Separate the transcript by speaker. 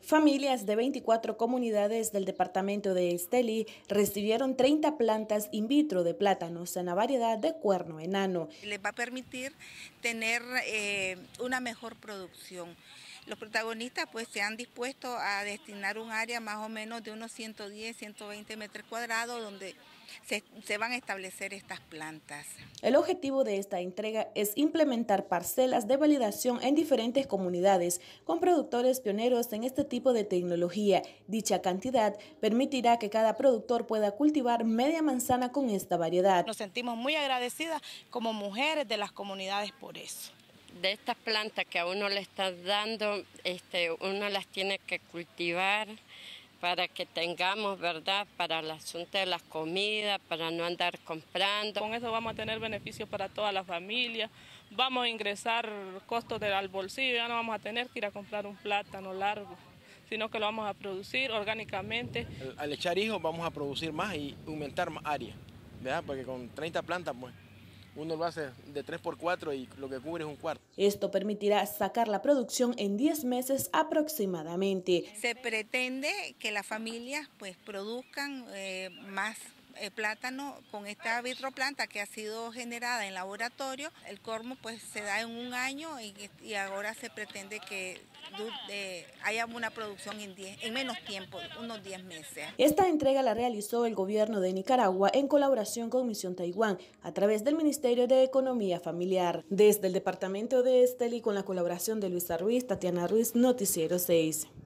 Speaker 1: Familias de 24 comunidades del departamento de Estelí recibieron 30 plantas in vitro de plátanos en la variedad de cuerno enano.
Speaker 2: Les va a permitir tener una mejor producción. Los protagonistas pues se han dispuesto a destinar un área más o menos de unos 110, 120 metros cuadrados donde se van a establecer estas plantas.
Speaker 1: El objetivo de esta entrega es implementar parcelas de validación en diferentes comunidades con productores pioneros en este tipo de tecnología. Dicha cantidad permitirá que cada productor pueda cultivar media manzana con esta variedad.
Speaker 3: Nos sentimos muy agradecidas como mujeres de las comunidades por eso.
Speaker 4: De estas plantas que a uno le está dando, uno las tiene que cultivar para que tengamos, ¿verdad?, para el asunto de las comidas, para no andar comprando.
Speaker 5: Con eso vamos a tener beneficios para toda la familia, vamos a ingresar costos al bolsillo, ya no vamos a tener que ir a comprar un plátano largo, sino que lo vamos a producir orgánicamente.
Speaker 6: Al echar hijos vamos a producir más y aumentar más área, ¿verdad? Porque con 30 plantas pues uno lo hace de 3 por 4 y lo que cubre es un cuarto.
Speaker 1: Esto permitirá sacar la producción en 10 meses aproximadamente.
Speaker 2: Se pretende que las familias pues produzcan más plátano con esta vitroplanta que ha sido generada en laboratorio. El cormo pues se da en un año y ahora se pretende que haya una producción en menos tiempo, unos 10 meses.
Speaker 1: Esta entrega la realizó el gobierno de Nicaragua en colaboración con Misión Taiwán a través del Ministerio de Economía Familiar. Desde el departamento de Estelí, con la colaboración de Luisa Ruiz, Tatiana Ruiz, Noticiero 6.